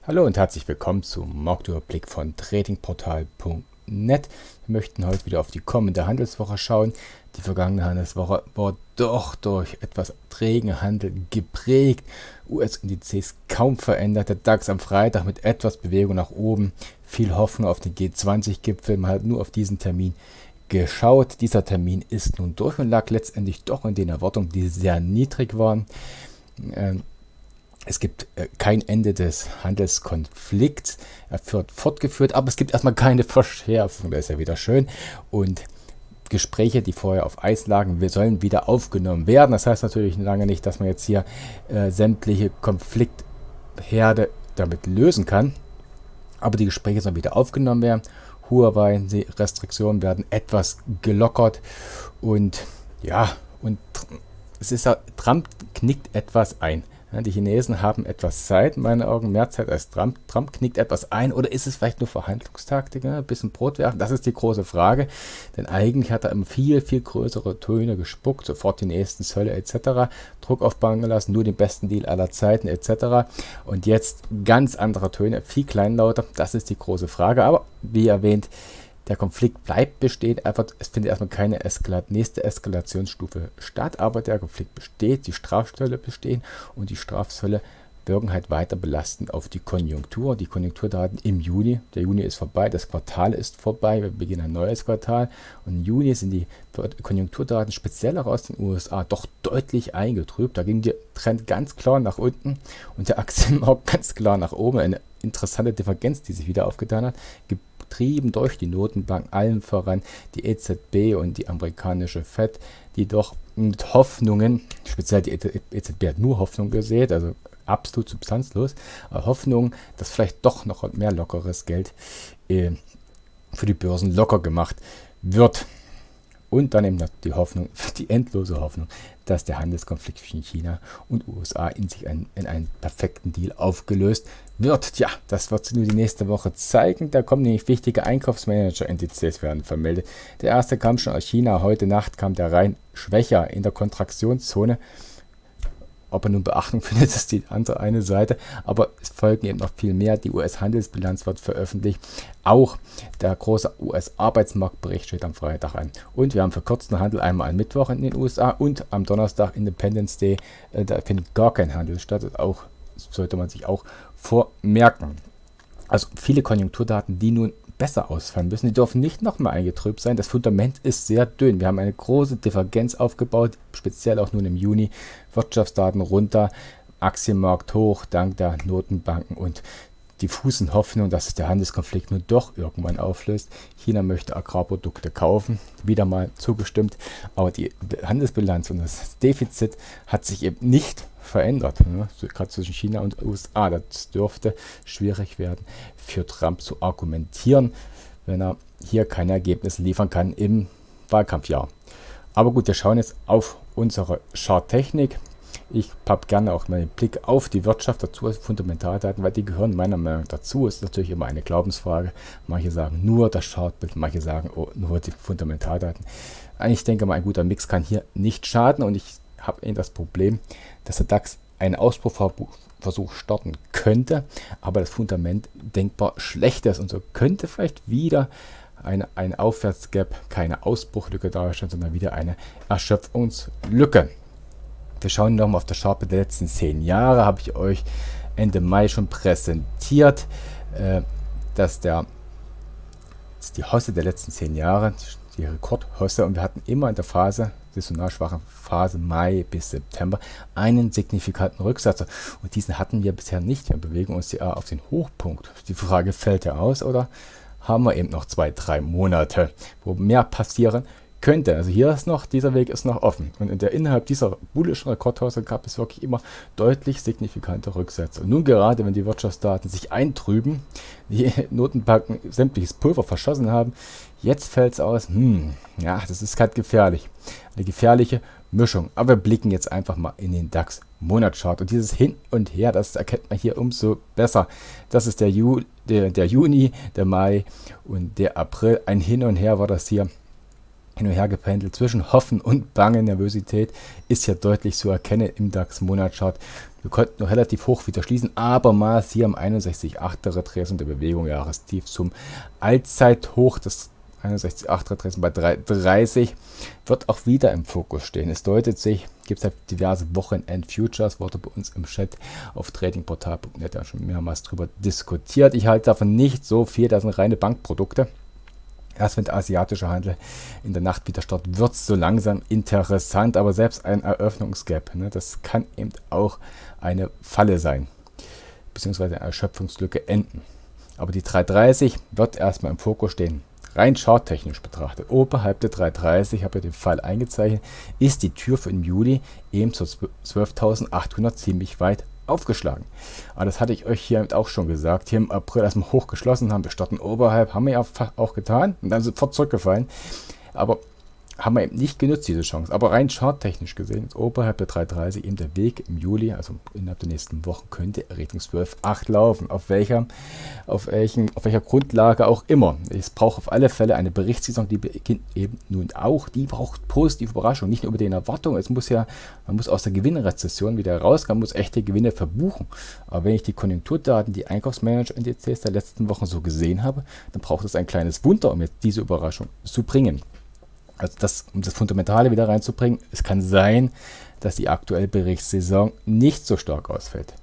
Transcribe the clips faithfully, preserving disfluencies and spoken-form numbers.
Hallo und herzlich willkommen zum Marktüberblick von tradingportal punkt net. Wir möchten heute wieder auf die kommende Handelswoche schauen. Die vergangene Handelswoche war doch durch etwas trägen Handel geprägt. U S-Indizes kaum verändert. Der DAX am Freitag mit etwas Bewegung nach oben. Viel Hoffnung auf den G zwanzig Gipfel. Man hat nur auf diesen Termin geschaut. Dieser Termin ist nun durch und lag letztendlich doch in den Erwartungen, die sehr niedrig waren. Ähm, Es gibt äh, kein Ende des Handelskonflikts. Er wird fortgeführt, aber es gibt erstmal keine Verschärfung. Das ist ja wieder schön. Und Gespräche, die vorher auf Eis lagen, wir sollen wieder aufgenommen werden. Das heißt natürlich lange nicht, dass man jetzt hier äh, sämtliche Konfliktherde damit lösen kann. Aber die Gespräche sollen wieder aufgenommen werden. Huawei-Restriktionen werden etwas gelockert. Und ja, und es ist, Trump knickt etwas ein. Ja, die Chinesen haben etwas Zeit, in meinen Augen mehr Zeit als Trump. Trump knickt etwas ein, oder ist es vielleicht nur Verhandlungstaktik, ja? Ein bisschen Brot werfen? Das ist die große Frage, denn eigentlich hat er immer viel, viel größere Töne gespuckt, sofort die nächsten Zölle et cetera, Druck aufbauen gelassen, nur den besten Deal aller Zeiten et cetera. Und jetzt ganz andere Töne, viel kleinlauter, das ist die große Frage, aber wie erwähnt, der Konflikt bleibt bestehen, einfach, es findet erstmal keine Eskalat nächste Eskalationsstufe statt, aber der Konflikt besteht, die Strafzölle bestehen und die Strafzölle wirken halt weiter belastend auf die Konjunktur. Die Konjunkturdaten im Juni, der Juni ist vorbei, das Quartal ist vorbei, wir beginnen ein neues Quartal und im Juni sind die Konjunkturdaten speziell auch aus den U S A doch deutlich eingetrübt. Da ging der Trend ganz klar nach unten und der Aktienmarkt ganz klar nach oben. Eine interessante Differenz, die sich wieder aufgetan hat, getrieben durch die Notenbank, allen voran die E Z B und die amerikanische Fed, die doch mit Hoffnungen, speziell die E Z B hat nur Hoffnung gesät, also absolut substanzlos, aber Hoffnung, dass vielleicht doch noch mehr lockeres Geld äh, für die Börsen locker gemacht wird. Und dann eben die Hoffnung, die endlose Hoffnung, dass der Handelskonflikt zwischen China und U S A in sich ein, in einen perfekten Deal aufgelöst wird. Ja, das wird sich nur die nächste Woche zeigen. Da kommen nämlich wichtige Einkaufsmanager-Indizes werden vermeldet. Der erste kam schon aus China. Heute Nacht kam der rein schwächer in der Kontraktionszone. Ob er nun Beachtung findet, ist die andere eine Seite, aber es folgen eben noch viel mehr. Die U S-Handelsbilanz wird veröffentlicht. Auch der große U S-Arbeitsmarktbericht steht am Freitag an. Und wir haben verkürzten Handel einmal am Mittwoch in den U S A und am Donnerstag Independence Day. Äh, da findet gar kein Handel statt. Das auch, sollte man sich auch vormerken. Also viele Konjunkturdaten, die nun besser ausfallen müssen. Die dürfen nicht nochmal eingetrübt sein. Das Fundament ist sehr dünn. Wir haben eine große Divergenz aufgebaut, speziell auch nun im Juni. Wirtschaftsdaten runter, Aktienmarkt hoch, dank der Notenbanken und diffusen Hoffnung, dass sich der Handelskonflikt nun doch irgendwann auflöst. China möchte Agrarprodukte kaufen, wieder mal zugestimmt, aber die Handelsbilanz und das Defizit hat sich eben nicht verändert, ne? So, gerade zwischen China und U S A. Das dürfte schwierig werden für Trump zu argumentieren, wenn er hier keine Ergebnisse liefern kann im Wahlkampfjahr. Aber gut, wir schauen jetzt auf unsere Charttechnik. Ich habe gerne auch mal den Blick auf die Wirtschaft dazu, als Fundamentaldaten, weil die gehören meiner Meinung nach dazu. Es ist natürlich immer eine Glaubensfrage. Manche sagen nur das Chartbild, manche sagen oh, nur die Fundamentaldaten. Ich denke mal, ein guter Mix kann hier nicht schaden und ich habe eben das Problem, dass der DAX einen Ausbruchversuch starten könnte, aber das Fundament denkbar schlecht ist und so könnte vielleicht wieder eine, eine Aufwärtsgap, keine Ausbruchlücke darstellen, sondern wieder eine Erschöpfungslücke. Wir schauen nochmal auf das Chartbild der letzten zehn Jahre, habe ich euch Ende Mai schon präsentiert, äh, dass der dass die Hosse der letzten zehn Jahre, die Rekordhosse, und wir hatten immer in der Phase, saisonal schwache Phase Mai bis September, einen signifikanten Rücksatz. Und diesen hatten wir bisher nicht. Wir bewegen uns ja auf den Hochpunkt. Die Frage, fällt er aus oder haben wir eben noch zwei, drei Monate, wo mehr passieren könnte. Also hier ist noch, dieser Weg ist noch offen. Und in der, innerhalb dieser bullischen Rekordhose gab es wirklich immer deutlich signifikante Rücksätze. Und nun gerade, wenn die Wirtschaftsdaten sich eintrüben, die Notenbanken sämtliches Pulver verschossen haben, jetzt fällt es aus, hm, ja, das ist halt gefährlich. Eine gefährliche Mischung. Aber wir blicken jetzt einfach mal in den DAX-Monatschart. Und dieses Hin und Her, das erkennt man hier umso besser. Das ist der, Ju, der, der Juni, der Mai und der April. Ein Hin und Her war das hier. hin und her gependelt zwischen Hoffen und Bangen. Nervosität ist ja deutlich zu erkennen im DAX-Monatschart. Wir konnten noch relativ hoch wieder schließen, abermals hier am einundsechzig Komma acht Retracement der Bewegung Jahrestief zum Allzeithoch. Das einundsechzig Komma acht Retracement bei drei dreißig wird auch wieder im Fokus stehen. Es deutet sich, gibt es halt diverse Wochenend-Futures, wurde bei uns im Chat auf tradingportal punkt net ja schon mehrmals drüber diskutiert. Ich halte davon nicht so viel, das sind reine Bankprodukte. Erst wenn der asiatische Handel in der Nacht wieder startet, wird es so langsam interessant, aber selbst ein Eröffnungsgap, ne, das kann eben auch eine Falle sein, beziehungsweise eine Erschöpfungslücke enden. Aber die drei dreißig wird erstmal im Fokus stehen. Rein charttechnisch betrachtet, oberhalb der drei dreißig, habe ich den Fall eingezeichnet, ist die Tür für den Juli eben zur zwölftausendachthundert ziemlich weit aufgeschlagen. Aber das hatte ich euch hier auch schon gesagt. Hier im April, als wir hochgeschlossen haben, wir starten oberhalb, haben wir ja auch getan und dann sofort zurückgefallen. Aber haben wir eben nicht genutzt, diese Chance. Aber rein charttechnisch gesehen, ist oberhalb der drei dreißig eben der Weg im Juli, also innerhalb der nächsten Wochen, könnte Richtung zwölf Komma acht laufen. Auf welcher, auf, welchen, auf welcher Grundlage auch immer. Es braucht auf alle Fälle eine Berichtssaison, die beginnt eben nun auch. Die braucht positive Überraschung, nicht nur über den Erwartungen. Es muss ja, man muss aus der Gewinnrezession wieder rauskommen, muss echte Gewinne verbuchen. Aber wenn ich die Konjunkturdaten, die Einkaufsmanager-Indizes der letzten Wochen so gesehen habe, dann braucht es ein kleines Wunder, um jetzt diese Überraschung zu bringen. Also das, um das Fundamentale wieder reinzubringen, es kann sein, dass die aktuelle Berichtssaison nicht so stark ausfällt.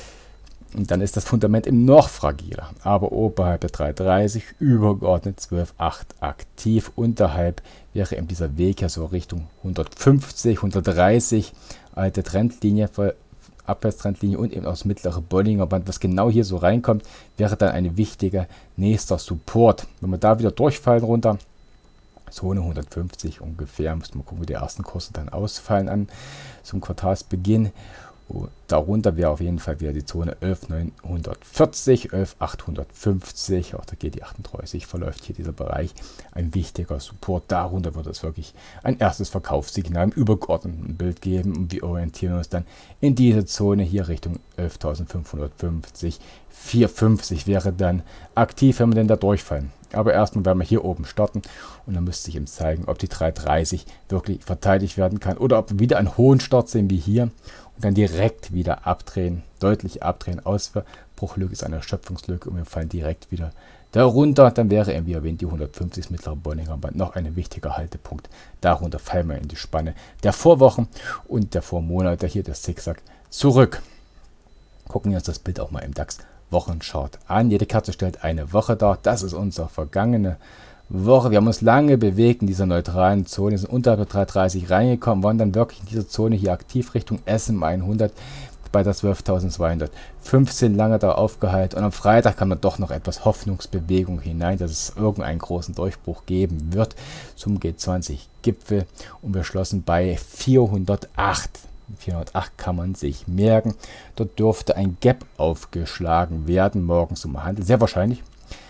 Und dann ist das Fundament eben noch fragiler. Aber oberhalb der drei dreißig, übergeordnet zwölf Komma acht aktiv. Unterhalb wäre eben dieser Weg ja so Richtung hundertfünfzig, hundertdreißig, alte Trendlinie, Abwärtstrendlinie und eben auch das mittlere Bollinger Band. Was genau hier so reinkommt, wäre dann ein wichtiger nächster Support. Wenn wir da wieder durchfallen runter, Zone hundertfünfzig ungefähr, müssen wir gucken, wie die ersten Kurse dann ausfallen an zum Quartalsbeginn. Und darunter wäre auf jeden Fall wieder die Zone elf neunhundertvierzig, elf achthundertfünfzig, auch da geht die achtunddreißig, verläuft hier dieser Bereich, ein wichtiger Support. Darunter wird es wirklich ein erstes Verkaufssignal im übergeordneten Bild geben und wir orientieren uns dann in diese Zone hier Richtung elftausendfünfhundertfünfzig, vierhundertfünfzig wäre dann aktiv, wenn wir denn da durchfallen. Aber erstmal werden wir hier oben starten und dann müsste ich ihm zeigen, ob die drei dreißig wirklich verteidigt werden kann oder ob wir wieder einen hohen Start sehen wie hier und dann direkt wieder abdrehen, deutlich abdrehen. Ausbruchlücke ist eine Erschöpfungslücke und wir fallen direkt wieder darunter. Dann wäre eben wie erwähnt die hundertfünfzig das mittlere Bollinger Band noch ein wichtiger Haltepunkt. Darunter fallen wir in die Spanne der Vorwochen und der Vormonate, hier das Zickzack zurück. Gucken wir uns das Bild auch mal im DAX Wochenchart an. Jede Kerze stellt eine Woche dar. Das ist unsere vergangene Woche. Wir haben uns lange bewegt in dieser neutralen Zone, sind unterhalb der drei dreißig reingekommen, waren dann wirklich in dieser Zone hier aktiv Richtung S M hundert bei der zwölftausendzweihundertfünfzehn lange da aufgehalten und am Freitag kam dann doch noch etwas Hoffnungsbewegung hinein, dass es irgendeinen großen Durchbruch geben wird zum G zwanzig Gipfel und wir schlossen bei vierhundertacht. vierhundertacht kann man sich merken. Dort dürfte ein Gap aufgeschlagen werden, morgens im Handel. Sehr wahrscheinlich.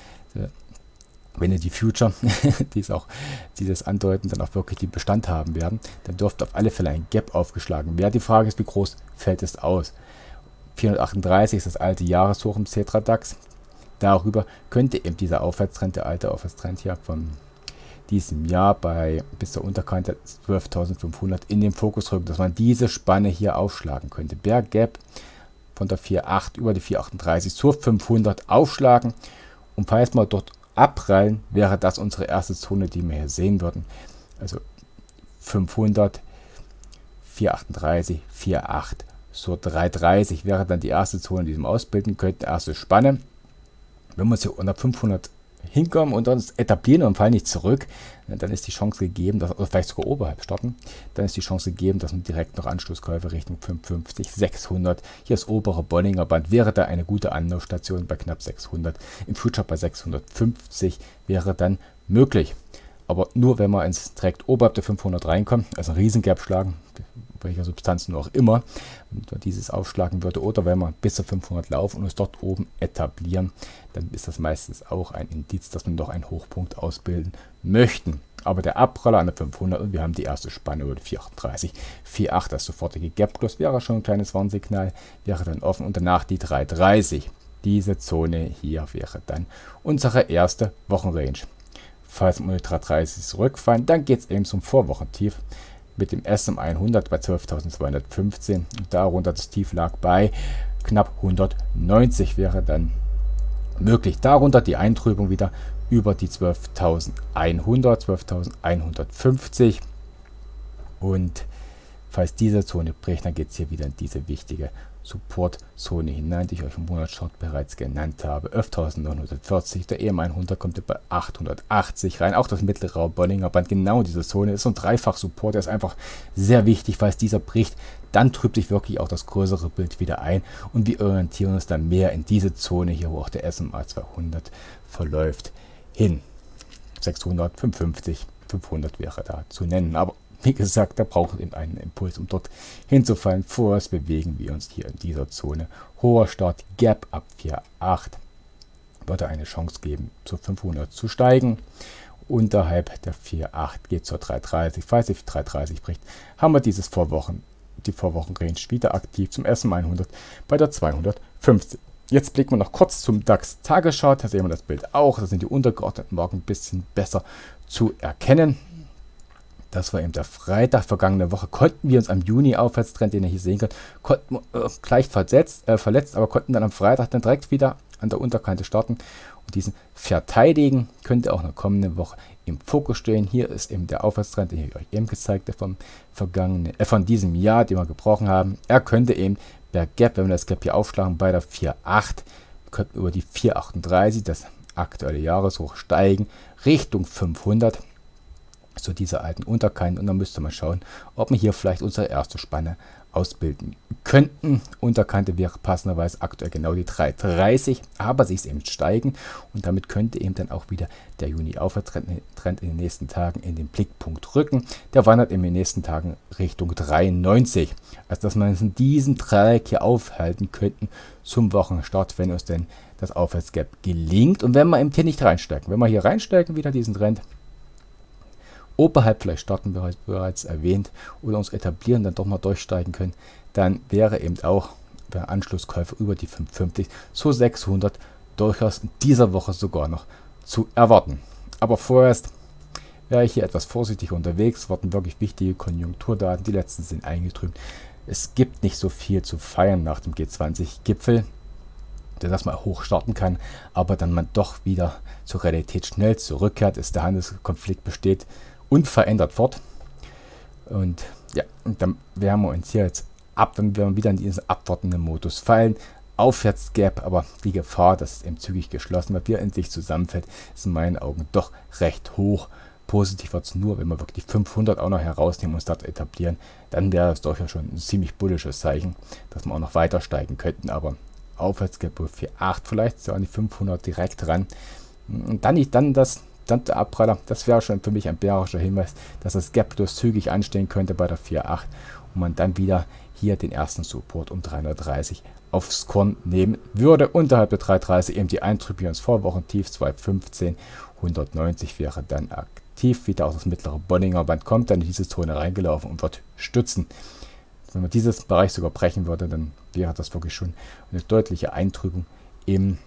Wenn ihr die Future, die, es auch, die das andeuten, dann auch wirklich die Bestand haben werden, dann dürfte auf alle Fälle ein Gap aufgeschlagen werden. Die Frage ist, wie groß fällt es aus? vierhundertachtunddreißig ist das alte Jahreshoch im Xetra DAX. Darüber könnte eben dieser Aufwärtstrend, der alte Aufwärtstrend hier von diesem Jahr bei bis zur Unterkante zwölftausendfünfhundert in den Fokus rücken, dass man diese Spanne hier aufschlagen könnte. Bear Gap von der vier Komma acht über die vier Komma achtunddreißig zur fünfhundert aufschlagen und falls wir dort abprallen, wäre das unsere erste Zone, die wir hier sehen würden. Also fünfhundert, vier Komma achtunddreißig, vier Komma acht zur drei dreißig wäre dann die erste Zone, die wir ausbilden könnten, erste Spanne. Wenn wir uns hier unter fünfhundert hinkommen und uns etablieren und fallen nicht zurück, dann ist die Chance gegeben, dass, oder vielleicht sogar oberhalb starten, dann ist die Chance gegeben, dass man direkt noch Anschlusskäufe Richtung fünfhundertfünfzig, sechshundert, hier das obere Bollinger Band, wäre da eine gute Anlaufstation bei knapp sechshundert, im Future bei sechshundertfünfzig wäre dann möglich. Aber nur wenn wir ins direkt oberhalb der fünfhundert reinkommen, also ein Riesengap schlagen, welcher Substanz nur auch immer, wenn man dieses aufschlagen würde, oder wenn wir bis zur fünfhundert laufen und uns dort oben etablieren, dann ist das meistens auch ein Indiz, dass wir noch einen Hochpunkt ausbilden möchten. Aber der Abpraller an der fünfhundert und wir haben die erste Spanne über die vier Komma achtunddreißig, vier Komma acht, das sofortige Gap Close wäre schon ein kleines Warnsignal, wäre dann offen und danach die drei dreißig. Diese Zone hier wäre dann unsere erste Wochenrange. falls wir die dreihundertdreißig zurückfallen. Dann geht es eben zum Vorwochentief mit dem S M hundert bei zwölftausendzweihundertfünfzehn. Und darunter das Tief lag bei knapp hundertneunzig, wäre dann möglich. Darunter die Eintrübung wieder über die zwölftausendeinhundert, zwölftausendeinhundertfünfzig. Und falls diese Zone bricht, dann geht es hier wieder in diese wichtige Supportzone hinein, die ich euch im Monatschart bereits genannt habe. elftausendneunhundertvierzig, der E M hundert kommt bei achthundertachtzig rein. Auch das mittlere Bollinger Band, genau diese Zone, ist so ein Dreifach-Support, der ist einfach sehr wichtig. Falls dieser bricht, dann trübt sich wirklich auch das größere Bild wieder ein und wir orientieren uns dann mehr in diese Zone hier, wo auch der S M A zweihundert verläuft, hin. sechshundert, fünfhundertfünfzig, fünfhundert wäre da zu nennen, aber wie gesagt, da braucht es eben einen Impuls, um dort hinzufallen. Vorerst bewegen wir uns hier in dieser Zone. Hoher Start, Gap ab vier Komma acht würde eine Chance geben, zu fünfhundert zu steigen. Unterhalb der vier Komma acht geht zur dreihundertdreißig. Falls die dreihundertdreißig bricht, haben wir dieses Vorwochen, die Vorwochenrange wieder aktiv zum S M hundert bei der zweihundertfünfzig. Jetzt blicken wir noch kurz zum DAX-Tageschart. Da sehen wir das Bild auch. Da sind die untergeordneten Marken ein bisschen besser zu erkennen. Das war eben der Freitag vergangene Woche. Konnten wir uns am Juni-Aufwärtstrend, den ihr hier sehen könnt, konnten wir, äh, gleich versetzt, äh, verletzt, aber konnten dann am Freitag dann direkt wieder an der Unterkante starten und diesen verteidigen. Könnte auch in der kommenden Woche im Fokus stehen. Hier ist eben der Aufwärtstrend, den ich euch eben gezeigt habe, vom vergangenen, äh, von diesem Jahr, den wir gebrochen haben. Er könnte eben per Gap, wenn wir das Gap hier aufschlagen, bei der vier Komma acht, könnten über die vier Komma achtunddreißig, das aktuelle Jahreshoch, steigen Richtung fünfhundert. So diese alten Unterkanten, und dann müsste man schauen, ob wir hier vielleicht unsere erste Spanne ausbilden könnten. Unterkante wäre passenderweise aktuell genau die dreihundertdreißig, aber sie ist eben steigen und damit könnte eben dann auch wieder der Juni-Aufwärtstrend in den nächsten Tagen in den Blickpunkt rücken. Der wandert in den nächsten Tagen Richtung dreiundneunzig. Also dass wir uns in diesem Dreieck hier aufhalten könnten zum Wochenstart, wenn uns denn das Aufwärtsgap gelingt und wenn wir eben hier nicht reinsteigen. Wenn wir hier reinsteigen, wieder diesen Trend, oberhalb vielleicht starten wir heute bereits erwähnt oder uns etablieren, dann doch mal durchsteigen können, dann wäre eben auch der Anschlusskäufer über die fünfhundertfünfzig zu sechshundert durchaus in dieser Woche sogar noch zu erwarten. Aber vorerst wäre ich hier etwas vorsichtig unterwegs. Es wurden wirklich wichtige Konjunkturdaten, die letzten sind eingetrübt. Es gibt nicht so viel zu feiern nach dem G zwanzig-Gipfel, dass man hoch starten kann, aber dann man doch wieder zur Realität schnell zurückkehrt, ist der Handelskonflikt besteht unverändert fort. Und ja, und dann werden wir uns hier jetzt ab, wenn wir wieder in diesen abwartenden Modus fallen. Aufwärtsgap, aber die Gefahr, dass es eben zügig geschlossen wird, wieder in sich zusammenfällt, ist in meinen Augen doch recht hoch. Positiv wird es nur, wenn wir wirklich die fünfhundert auch noch herausnehmen und uns dort etablieren. Dann wäre es doch ja schon ein ziemlich bullisches Zeichen, dass wir auch noch weiter steigen könnten. Aber Aufwärtsgap vier Komma acht, vielleicht so an die fünfhundert direkt ran. Und dann nicht dann das Dann der Abpraller, das wäre schon für mich ein bärischer Hinweis, dass das Gap durch zügig anstehen könnte bei der vier Komma acht und man dann wieder hier den ersten Support um dreihundertdreißig aufs Korn nehmen würde. Unterhalb der dreihundertdreißig eben die Eintrübe ins Vorwochentief zweihundertfünfzehn, hundertneunzig wäre dann aktiv. Wieder aus das mittlere Bollinger Band kommt dann in diese Zone reingelaufen und wird stützen. Wenn man dieses Bereich sogar brechen würde, dann wäre das wirklich schon eine deutliche Eintrübung im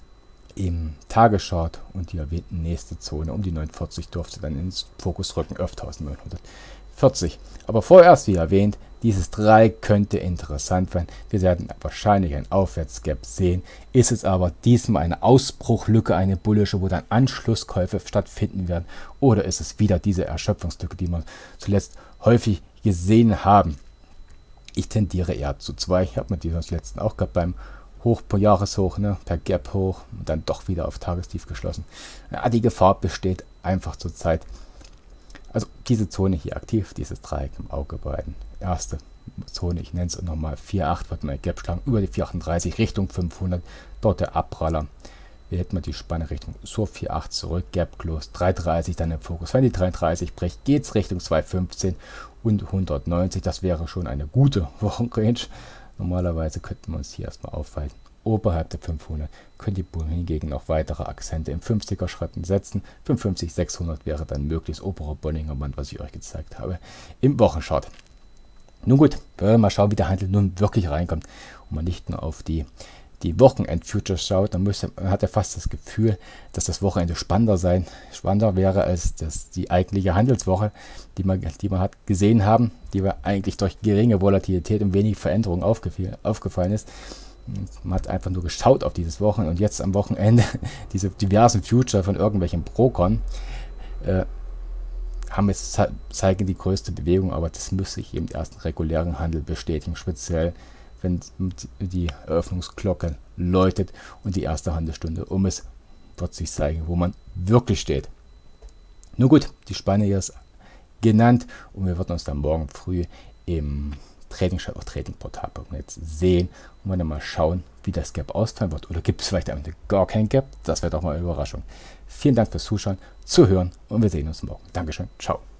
im Tageschart und die erwähnten nächste Zone um die neunundvierzig dürfte dann ins Fokus rücken, elftausendneunhundertvierzig. Aber vorerst, wie erwähnt, dieses Dreieck könnte interessant werden. Wir werden wahrscheinlich ein Aufwärtsgap sehen. Ist es aber diesmal eine Ausbruchlücke, eine bullische, wo dann Anschlusskäufe stattfinden werden? Oder ist es wieder diese Erschöpfungslücke, die wir zuletzt häufig gesehen haben? Ich tendiere eher zu zwei. Ich habe mir dieses letzten auch gehabt beim Hoch pro Jahreshoch, ne, per Gap hoch und dann doch wieder auf Tagestief geschlossen. Ja, die Gefahr besteht einfach zurzeit. Also diese Zone hier aktiv, dieses Dreieck im Auge behalten. Erste Zone, ich nenne es nochmal vier Komma acht, wird mein Gap schlagen über die vier Komma achtunddreißig Richtung fünfhundert. Dort der Abpraller. Hier hätten wir die Spanne Richtung zur vier Komma acht zurück, Gap close, dreihundertdreißig dann im Fokus. Wenn die dreihundertdreißig bricht, geht es Richtung zweihundertfünfzehn und hundertneunzig. Das wäre schon eine gute Wochenrange. Normalerweise könnten wir uns hier erstmal aufhalten. Oberhalb der fünfhundert können die Bullen hingegen noch weitere Akzente im fünfziger Schritten setzen. fünfundfünfzig, sechshundert wäre dann möglichst obere Bollinger Band, was ich euch gezeigt habe, im Wochenchart. Nun gut, wir werden mal schauen, wie der Handel nun wirklich reinkommt und man nicht nur auf die, die Wochenend-Futures schaut, dann müsste, man hat er fast das Gefühl, dass das Wochenende spannender sein, spannender wäre als das, die eigentliche Handelswoche, die wir, die wir hat gesehen haben, die wir eigentlich durch geringe Volatilität und wenig Veränderung aufgefallen ist. Man hat einfach nur geschaut auf dieses Wochenende und jetzt am Wochenende diese diversen Future von irgendwelchen Brokern äh, haben jetzt, zeigen die größte Bewegung, aber das müsste sich im ersten regulären Handel bestätigen, speziell wenn die Eröffnungsglocke läutet und die erste Handelsstunde um ist, wird sich zeigen, wo man wirklich steht. Nun gut, die Spanne hier ist genannt und wir werden uns dann morgen früh im Trading Chart auf trading portal punkt net sehen und wir dann mal schauen, wie das Gap ausfallen wird. Oder gibt es vielleicht gar kein Gap? Das wäre doch mal eine Überraschung. Vielen Dank fürs Zuschauen, Zuhören und wir sehen uns morgen. Dankeschön, ciao.